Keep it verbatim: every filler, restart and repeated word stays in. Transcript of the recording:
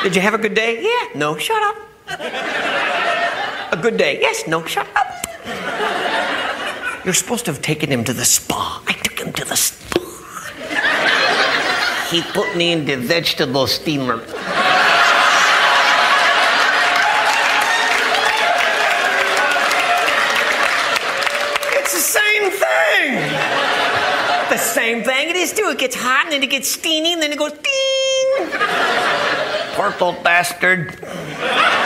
Did you have a good day? Yeah. No, shut up. A good day? Yes. No, shut up. You're supposed to have taken him to the spa. I took him to the spa. He put me in the vegetable steamer. It's the same thing. The same thing it is too. It gets hot and then it gets steamy and then it goes ding. Poor little bastard.